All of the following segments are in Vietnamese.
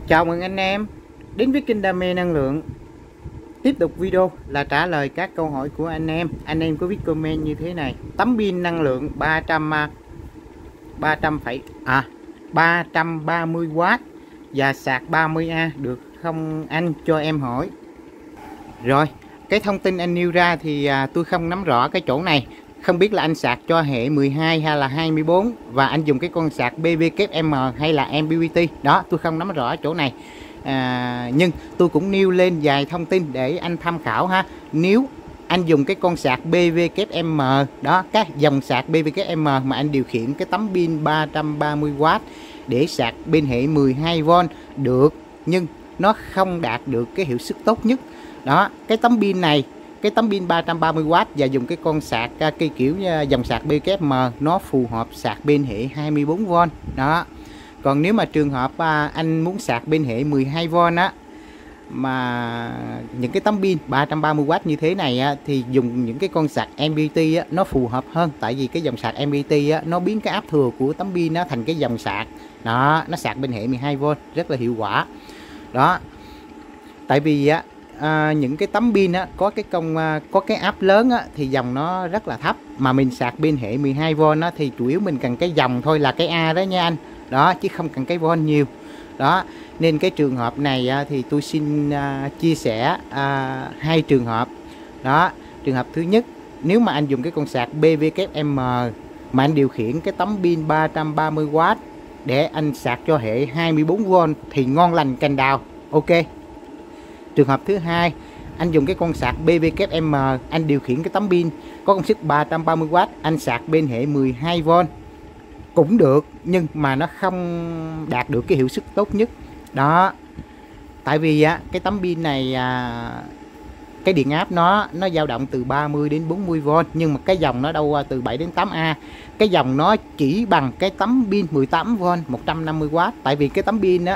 Chào mừng anh em đến với kênh Đam mê năng lượng. Tiếp tục video là trả lời các câu hỏi của anh em. Anh em có viết comment như thế này: tấm pin năng lượng 330W và sạc 30A được không anh, cho em hỏi. Rồi, cái thông tin anh nêu ra thì tôi không nắm rõ cái chỗ này. Không biết là anh sạc cho hệ 12 hay là 24 và anh dùng cái con sạc PWM hay là MPPT. Đó, tôi không nắm rõ chỗ này. Nhưng tôi cũng nêu lên vài thông tin để anh tham khảo ha. Nếu anh dùng cái con sạc PWM đó, các dòng sạc PWM mà anh điều khiển cái tấm pin 330W để sạc bên hệ 12V được, nhưng nó không đạt được cái hiệu suất tốt nhất. Đó, cái tấm pin này, cái tấm pin 330W và dùng cái con sạc cây kiểu dòng sạc PWM nó phù hợp sạc bên hệ 24V đó. Còn nếu mà trường hợp anh muốn sạc bên hệ 12V á, mà những cái tấm pin 330W như thế này á, thì dùng những cái con sạc MPPT á, nó phù hợp hơn. Tại vì cái dòng sạc MPPT á, nó biến cái áp thừa của tấm pin nó thành cái dòng sạc đó, nó sạc bên hệ 12V rất là hiệu quả đó. Tại vì á, những cái tấm pin á, có cái áp lớn á, thì dòng nó rất là thấp, mà mình sạc bên hệ 12V á, thì chủ yếu mình cần cái dòng thôi, là cái A đó nha anh đó, chứ không cần cái von nhiều đó. Nên cái trường hợp này thì tôi xin chia sẻ hai trường hợp đó. Trường hợp thứ nhất, nếu mà anh dùng cái con sạc PWM mà anh điều khiển cái tấm pin 330W để anh sạc cho hệ 24V thì ngon lành cành đào, ok. Trường hợp thứ hai, anh dùng cái con sạc PWM, anh điều khiển cái tấm pin có công suất 330W, anh sạc bên hệ 12V cũng được, nhưng mà nó không đạt được cái hiệu suất tốt nhất đó. Tại vì cái tấm pin này cái điện áp nó dao động từ 30 đến 40V, nhưng mà cái dòng nó đâu từ 7 đến 8A. Cái dòng nó chỉ bằng cái tấm pin 18V 150W. Tại vì cái tấm pin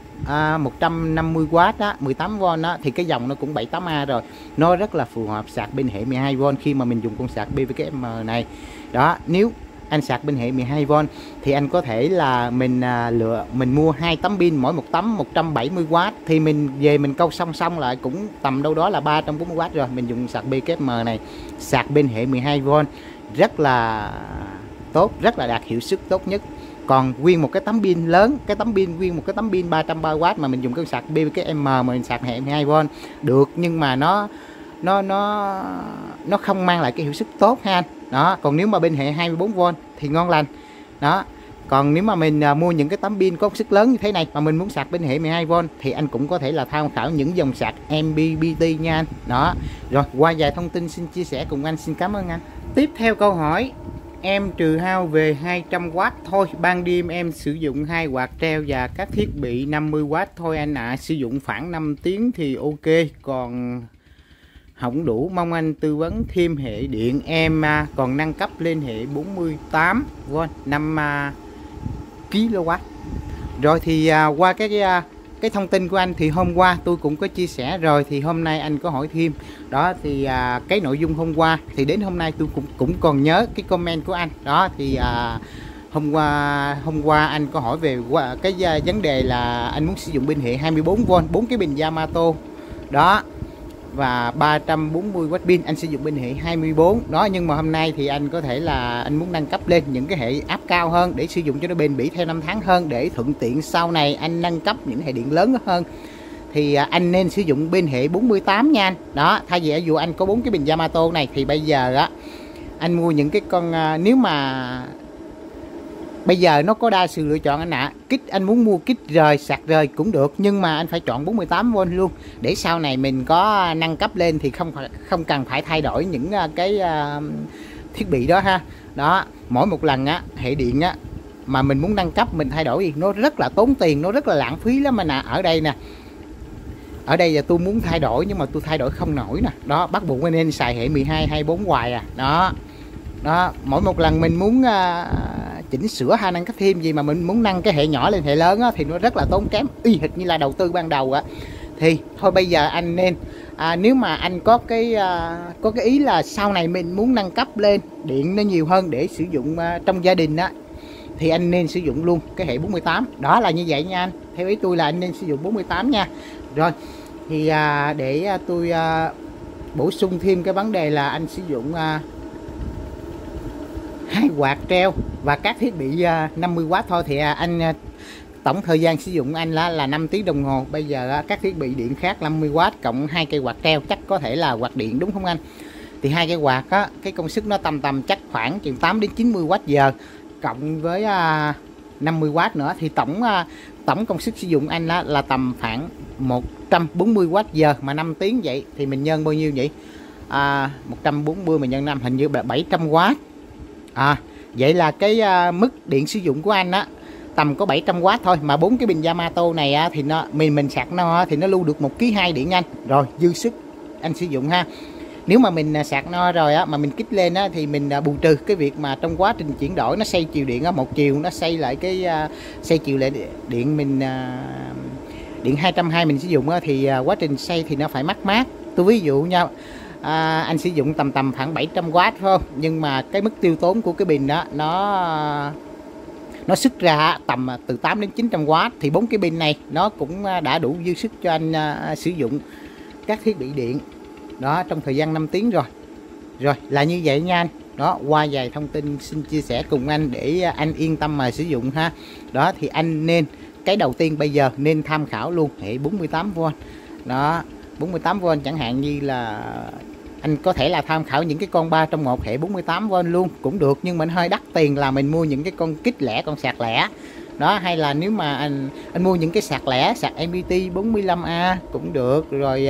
150W 18V thì cái dòng nó cũng 7-8A rồi. Nó rất là phù hợp sạc bên hệ 12V khi mà mình dùng con sạc PWM này đó. Nếu anh sạc bên hệ 12V thì anh có thể là mình mua hai tấm pin, mỗi một tấm 170W, thì mình về mình câu song song lại cũng tầm đâu đó là 340W rồi. Mình dùng sạc PWM này sạc bên hệ 12V rất là tốt, rất là đạt hiệu suất tốt nhất. Còn nguyên một cái tấm pin lớn, nguyên một cái tấm pin 330W mà mình dùng cái sạc PWM mà mình sạc hệ 12V được, nhưng mà nó không mang lại cái hiệu suất tốt ha anh đó. Còn nếu mà bên hệ 24V thì ngon lành đó. Còn nếu mà mình mua những cái tấm pin có công suất lớn như thế này mà mình muốn sạc bên hệ 12V thì anh cũng có thể là tham khảo những dòng sạc MPPT nha anh đó. Rồi, qua vài thông tin xin chia sẻ cùng anh, xin cảm ơn anh. Tiếp theo câu hỏi: em trừ hao về 200W thôi, ban đêm em sử dụng 2 quạt treo và các thiết bị 50W thôi anh ạ. Sử dụng khoảng 5 tiếng thì ok, còn không đủ, mong anh tư vấn thêm hệ điện. Em còn nâng cấp lên hệ 48V 5kW. Rồi thì qua cái thông tin của anh thì hôm qua tôi cũng có chia sẻ rồi, thì hôm nay anh có hỏi thêm đó. Thì cái nội dung hôm qua thì đến hôm nay tôi cũng còn nhớ cái comment của anh đó. Thì hôm qua anh có hỏi về cái vấn đề là anh muốn sử dụng pin hệ 24V, 4 cái pin Yamato đó và 340W pin, anh sử dụng bên hệ 24 đó. Nhưng mà hôm nay thì anh có thể là anh muốn nâng cấp lên những cái hệ áp cao hơn để sử dụng cho nó bền bỉ theo năm tháng hơn, để thuận tiện sau này anh nâng cấp những hệ điện lớn hơn thì anh nên sử dụng bên hệ 48 nha anh đó. Thay vì dù anh có 4 cái pin Yamato này thì bây giờ anh mua những cái con nếu mà bây giờ nó có đa sự lựa chọn anh ạ. Kích anh muốn mua kích rời, sạc rời cũng được, nhưng mà anh phải chọn 48V luôn, để sau này mình có nâng cấp lên thì không cần phải thay đổi những cái thiết bị đó ha. Đó, mỗi một lần hệ điện mà mình muốn nâng cấp, mình thay đổi thì nó rất là tốn tiền, nó rất là lãng phí lắm anh ạ. Ở đây nè, ở đây giờ tôi muốn thay đổi nhưng mà tôi thay đổi không nổi nè đó, bắt buộc nên xài hệ 12 24 hoài đó. Đó, mỗi một lần mình muốn chỉnh sửa hay nâng cấp thêm gì mà mình muốn nâng cái hệ nhỏ lên hệ lớn thì nó rất là tốn kém, y hệt như là đầu tư ban đầu thì thôi bây giờ anh nên nếu mà anh có cái ý là sau này mình muốn nâng cấp lên điện nó nhiều hơn để sử dụng trong gia đình thì anh nên sử dụng luôn cái hệ 48 đó, là như vậy nha anh. theo ý tôi là anh nên sử dụng 48 nha. Rồi thì để tôi bổ sung thêm cái vấn đề là anh sử dụng 2 quạt treo và các thiết bị 50W thôi, thì anh tổng thời gian sử dụng anh là 5 tiếng đồng hồ. Bây giờ các thiết bị điện khác 50W cộng 2 cây quạt treo chắc có thể là quạt điện đúng không anh? Thì 2 cây quạt á, cái công suất nó tầm chắc khoảng chừng 8 đến 90W cộng với 50W nữa, thì tổng công suất sử dụng anh là tầm khoảng 140W, mà 5 tiếng vậy thì mình nhân bao nhiêu vậy? 140 mà nhân 5 hình như là 700W. Vậy là cái mức điện sử dụng của anh á tầm có 700W thôi, mà 4 cái bình Yamato này thì mình sạc no thì nó lưu được 1,2 kg điện anh. Rồi dư sức anh sử dụng ha. Nếu mà mình sạc no rồi mà mình kích lên thì mình bù trừ cái việc mà trong quá trình chuyển đổi nó xoay chiều điện một chiều, nó xoay lại cái xoay chiều lại điện mình điện 220 mình sử dụng thì quá trình xoay thì nó phải mát. Tôi ví dụ nha, anh sử dụng tầm khoảng 700W phải không, nhưng mà cái mức tiêu tốn của cái pin đó nó xuất ra tầm từ 8 đến 900W, thì 4 cái pin này nó cũng đã đủ dư sức cho anh sử dụng các thiết bị điện đó trong thời gian 5 tiếng rồi. Rồi là như vậy nha anh. Đó, qua vài thông tin xin chia sẻ cùng anh để anh yên tâm mà sử dụng ha. Đó thì anh nên, cái đầu tiên bây giờ nên tham khảo luôn hệ 48V. Đó, 48V chẳng hạn như là anh có thể là tham khảo những cái con 3 trong 1 hệ 48V luôn cũng được, nhưng mình hơi đắt tiền là mình mua những cái con kích lẻ, con sạc lẻ. Đó, hay là nếu mà anh mua những cái sạc lẻ, sạc MPT 45A cũng được. Rồi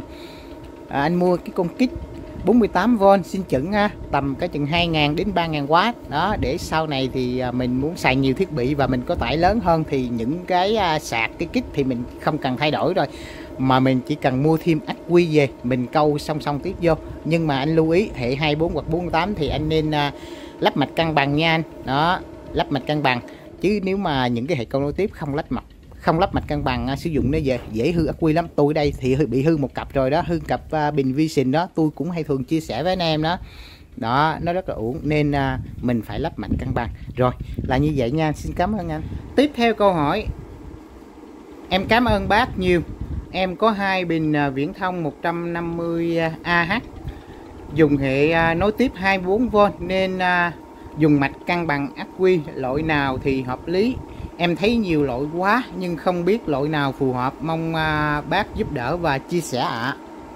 anh mua cái con kích 48V xin chững tầm cái chừng 2.000 đến 3.000W đó, để sau này thì mình muốn xài nhiều thiết bị và mình có tải lớn hơn thì những cái sạc cái kích thì mình không cần thay đổi rồi, mà mình chỉ cần mua thêm ắc quy về mình câu song tiếp vô. Nhưng mà anh lưu ý hệ 24 hoặc 48 thì anh nên lắp mạch cân bằng nha anh. Đó, lắp mạch cân bằng, chứ nếu mà những cái hệ câu nối tiếp không lắp mạch cân bằng sử dụng nó dễ hư ắc quy lắm. Tôi đây thì bị hư một cặp rồi đó, hư cặp bình Vision đó, tôi cũng hay thường chia sẻ với anh em đó. Đó, nó rất là uổng nên mình phải lắp mạch cân bằng. Rồi là như vậy nha, xin cảm ơn anh. Tiếp theo câu hỏi, em cảm ơn bác nhiều. Em có 2 pin viễn thông 150Ah dùng hệ nối tiếp 24V nên dùng mạch cân bằng ắc quy loại nào thì hợp lý? Em thấy nhiều loại quá nhưng không biết loại nào phù hợp, mong bác giúp đỡ và chia sẻ ạ.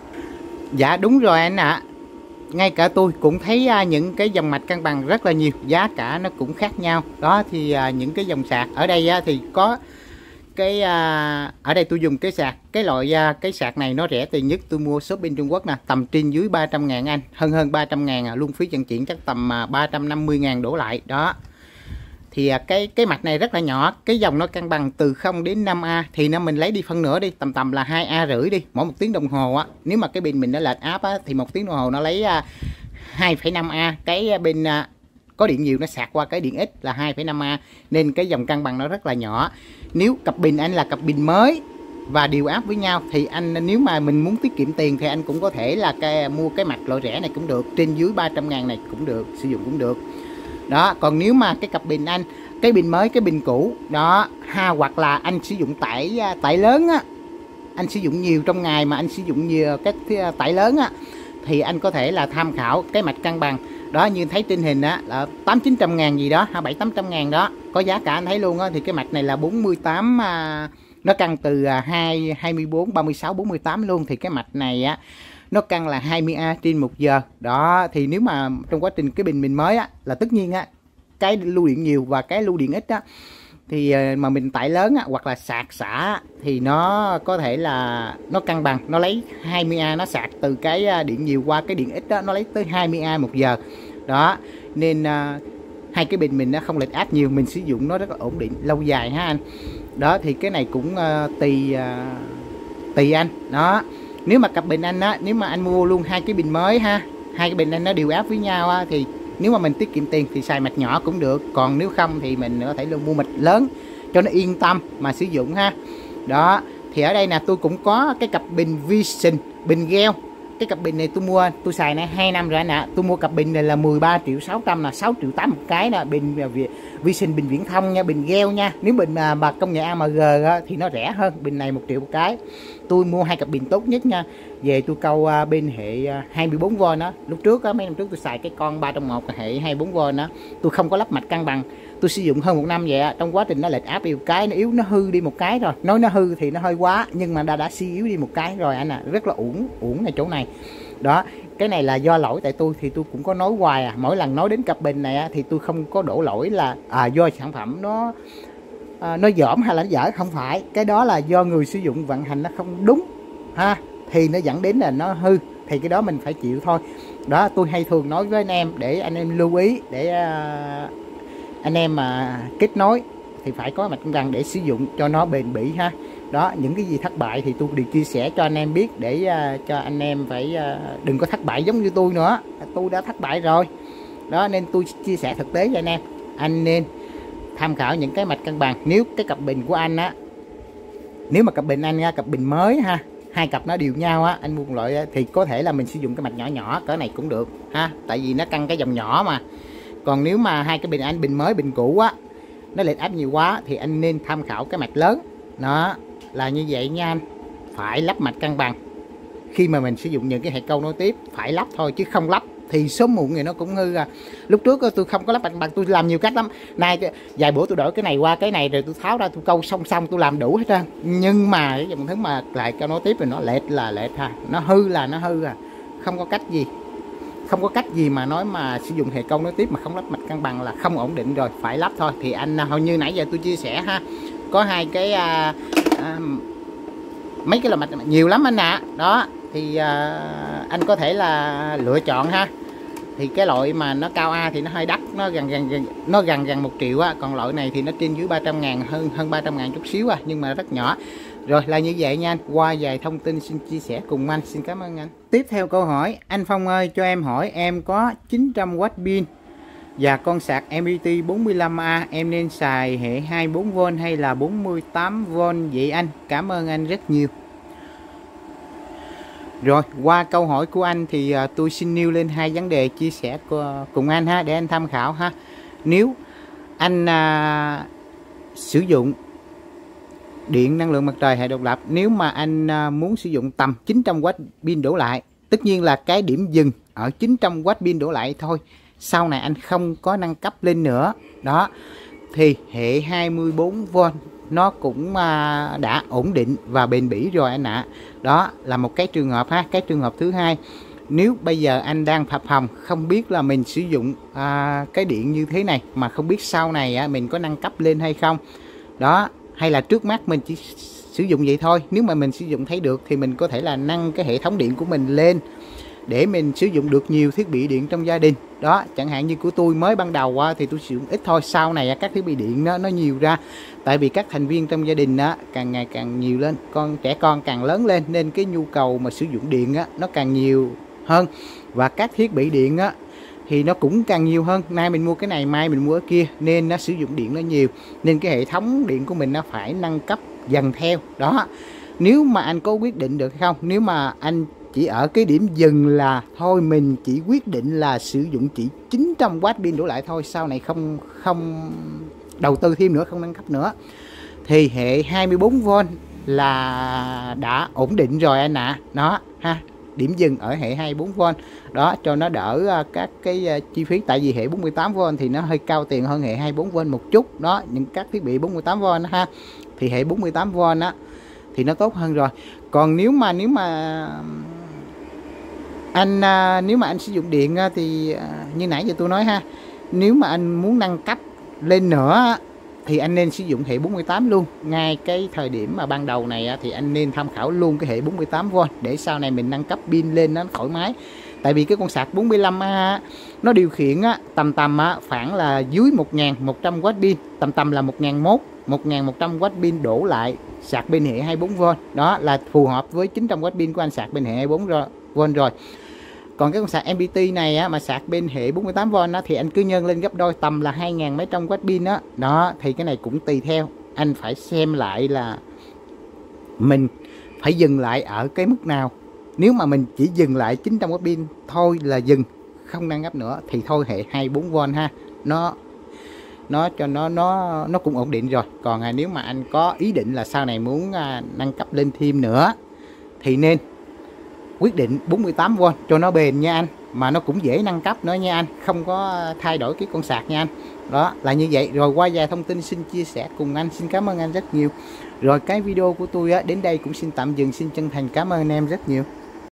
Dạ đúng rồi anh ạ. Ngay cả tôi cũng thấy những cái dòng mạch cân bằng rất là nhiều, giá cả nó cũng khác nhau. Đó thì những cái dòng sạc ở đây thì có cái ở đây tôi dùng cái loại cái sạc này nó rẻ tiền nhất, tôi mua shop bên Trung Quốc nè, tầm trên dưới 300.000 anh, hơn 300.000 luôn phí vận chuyển chắc tầm 350.000 đổ lại đó. Thì cái mạch này rất là nhỏ, cái dòng nó cân bằng từ 0 đến 5A thì mình lấy đi phân nửa đi, tầm là 2A rưỡi đi, mỗi 1 tiếng đồng hồ nếu mà cái pin mình nó lệch áp thì 1 tiếng đồng hồ nó lấy 2,5A. Cái pin có điện nhiều nó sạc qua cái điện ít là 2,5A, nên cái dòng cân bằng nó rất là nhỏ. Nếu cặp pin anh là cặp pin mới và điều áp với nhau thì anh, nếu mà mình muốn tiết kiệm tiền thì anh cũng có thể là mua cái mạch loại rẻ này cũng được, trên dưới 300.000 này cũng được, sử dụng cũng được. Đó, còn nếu mà cái cặp pin anh, cái pin mới, cái pin cũ đó hoặc là anh sử dụng tải lớn anh sử dụng nhiều trong ngày mà anh sử dụng nhiều cái tải lớn thì anh có thể là tham khảo cái mạch cân bằng đó, như thấy trên hình là 800-900 gì đó, 700-800 ngàn đó, có giá cả anh thấy luôn thì cái mạch này là 48, nó cân từ 24, 36, 48 luôn, thì cái mạch này nó cân là 20A trên 1 giờ đó. Thì nếu mà trong quá trình cái pin mình mới là tất nhiên cái lưu điện nhiều và cái lưu điện ít thì mà mình tải lớn hoặc là sạc xả thì nó có thể là nó cân bằng, nó lấy 20A, nó sạc từ cái điện nhiều qua cái điện ít nó lấy tới 20A 1 giờ đó. Nên hai cái pin mình nó không lệch áp nhiều, mình sử dụng nó rất là ổn định lâu dài ha anh. Đó thì cái này cũng tùy anh đó. Nếu mà cặp pin anh nếu mà anh mua luôn 2 cái pin mới hai cái pin anh nó đều áp với nhau thì nếu mà mình tiết kiệm tiền thì xài mạch nhỏ cũng được, còn nếu không thì mình có thể luôn mua mạch lớn cho nó yên tâm mà sử dụng ha. Đó thì ở đây nè, tôi cũng có cái cặp pin Vision, pin gel cái cặp pin này tôi mua, tôi xài này 2 năm rồi anh ạ. Tôi mua cặp pin này là 13.600.000 là 6.8 triệu một cái đó. Pin vi sinh, pin viễn thông nha, pin gel nha. Nếu pin mà công nghệ AMG á, thì nó rẻ hơn, pin này 1 triệu một cái. Tôi mua 2 cặp pin tốt nhất nha. Về tôi câu pin hệ 24V đó. Lúc trước á, mấy năm trước tôi xài cái con 3 trong 1 hệ 24V đó. Tôi không có lắp mạch cân bằng. Tôi sử dụng hơn 1 năm vậy á, trong quá trình nó lệch áp đi một cái, nó yếu, nó hư đi một cái rồi. Nói nó hư thì nó hơi quá, nhưng mà đã suy yếu đi một cái rồi anh ạ. Rất là uổng ở chỗ này. Đó, cái này là do lỗi tại tôi, thì tôi cũng có nói hoài mỗi lần nói đến cặp pin này á, thì tôi không có đổ lỗi là do sản phẩm nó dởm hay là nó dở, không phải. Cái đó là do người sử dụng vận hành nó không đúng ha, thì nó dẫn đến là nó hư, thì cái đó mình phải chịu thôi. Đó, tôi hay thường nói với anh em để anh em lưu ý, để anh em mà kết nối thì phải có mạch cân bằng để sử dụng cho nó bền bỉ ha. Đó, những cái gì thất bại thì tôi đều chia sẻ cho anh em biết, để cho anh em phải đừng có thất bại giống như tôi nữa. Tôi đã thất bại rồi đó, nên tôi chia sẻ thực tế cho anh em. Anh nên tham khảo những cái mạch cân bằng. Nếu cái cặp pin của anh á, nếu mà cặp pin anh ra cặp pin mới ha, 2 cặp nó đều nhau á, anh mua một loại á, thì có thể là mình sử dụng cái mạch nhỏ nhỏ cỡ này cũng được ha, tại vì nó cân cái dòng nhỏ mà. Còn nếu mà 2 cái pin anh, pin mới pin cũ á, nó lệch áp nhiều quá thì anh nên tham khảo cái mạch lớn. Nó là như vậy nha anh. Phải lắp mạch cân bằng. Khi mà mình sử dụng những cái hệ câu nối tiếp phải lắp thôi, chứ không lắp thì sớm muộn thì nó cũng hư à. Lúc trước tôi không có lắp mạch cân bằng, tôi làm nhiều cách lắm. Nay vài bữa tôi đổi cái này qua cái này rồi tôi tháo ra tôi câu song song, tôi làm đủ hết trơn. Nhưng mà cái dòng thứ mà lại câu nối tiếp thì nó lệch là lệch ha, nó hư là nó hư à. Không có cách gì. Không có cách gì mà nói mà sử dụng hệ câu nối tiếp mà không lắp mạch cân bằng là không ổn định rồi, phải lắp thôi. Thì anh hầu như nãy giờ tôi chia sẻ ha, có 2 cái mấy cái là mạch nhiều lắm anh ạ. Đó thì anh có thể là lựa chọn ha. Thì cái loại mà nó cao A thì nó hơi đắt, nó gần 1 triệu á, còn loại này thì nó trên dưới 300.000, hơn 300.000 chút xíu nhưng mà rất nhỏ. Rồi là như vậy nha anh. Qua vài thông tin xin chia sẻ cùng anh. Xin cảm ơn anh. Tiếp theo câu hỏi, anh Phong ơi cho em hỏi, em có 900W pin và con sạc MPT 45A, em nên xài hệ 24V hay là 48V vậy anh? Cảm ơn anh rất nhiều. Rồi, qua câu hỏi của anh thì tôi xin nêu lên 2 vấn đề chia sẻ cùng anh ha, để anh tham khảo ha. Nếu anh sử dụng điện năng lượng mặt trời hệ độc lập, nếu mà anh muốn sử dụng tầm 900W pin đổ lại, tất nhiên là cái điểm dừng ở 900W pin đổ lại thôi, sau này anh không có nâng cấp lên nữa đó, thì hệ 24V nó cũng đã ổn định và bền bỉ rồi anh ạ. Đó là một cái trường hợp ha. Cái trường hợp thứ hai, nếu bây giờ anh đang phập phồng không biết là mình sử dụng cái điện như thế này mà không biết sau này mình có nâng cấp lên hay không đó, hay là trước mắt mình chỉ sử dụng vậy thôi. Nếu mà mình sử dụng thấy được thì mình có thể là nâng cái hệ thống điện của mình lên để mình sử dụng được nhiều thiết bị điện trong gia đình đó. Chẳng hạn như của tôi mới ban đầu thì tôi sử dụng ít thôi, sau này các thiết bị điện nó nhiều ra, tại vì các thành viên trong gia đình càng ngày càng nhiều lên, trẻ con càng lớn lên, nên cái nhu cầu mà sử dụng điện nó càng nhiều hơn, và các thiết bị điện thì nó cũng càng nhiều hơn. Nay mình mua cái này, mai mình mua cái kia, nên nó sử dụng điện nó nhiều, nên cái hệ thống điện của mình nó phải nâng cấp dần theo đó. Nếu mà anh có quyết định được hay không, nếu mà anh chỉ ở cái điểm dừng là thôi mình chỉ quyết định là sử dụng chỉ 900W pin đổ lại thôi, sau này không đầu tư thêm nữa, không nâng cấp nữa, thì hệ 24V là đã ổn định rồi anh ạ. Đó ha, điểm dừng ở hệ 24V đó, cho nó đỡ các cái chi phí, tại vì hệ 48V thì nó hơi cao tiền hơn hệ 24V một chút đó. Những các thiết bị 48V ha, thì hệ 48V thì nó tốt hơn rồi. Còn nếu mà anh sử dụng điện thì như nãy giờ tôi nói ha, nếu mà anh muốn nâng cấp lên nữa thì anh nên sử dụng hệ 48 luôn. Ngay cái thời điểm mà ban đầu này thì anh nên tham khảo luôn cái hệ 48V để sau này mình nâng cấp pin lên nó thoải mái. Tại vì cái con sạc 45A nó điều khiển tầm khoảng là dưới 1.100W pin, tầm là 1.100W pin đổ lại sạc bên hệ 24V. Đó là phù hợp với 900W pin của anh sạc bên hệ 24V rồi. Còn cái con sạc MPT này mà sạc bên hệ 48V thì anh cứ nhân lên gấp đôi, tầm là 2.000 mấy trăm W pin đó. Đó thì cái này cũng tùy theo, anh phải xem lại là mình phải dừng lại ở cái mức nào Nếu mà mình chỉ dừng lại 900W pin thôi là dừng, không nâng cấp nữa thì thôi hệ 24V ha. Nó cho nó cũng ổn định rồi. Còn nếu mà anh có ý định là sau này muốn nâng cấp lên thêm nữa thì nên quyết định 48V cho nó bền nha anh, mà nó cũng dễ nâng cấp nữa nha anh, không có thay đổi cái con sạc nha anh. Đó là như vậy. Rồi qua vài thông tin xin chia sẻ cùng anh, xin cảm ơn anh rất nhiều. Rồi cái video của tôi đến đây cũng xin tạm dừng, xin chân thành cảm ơn em rất nhiều.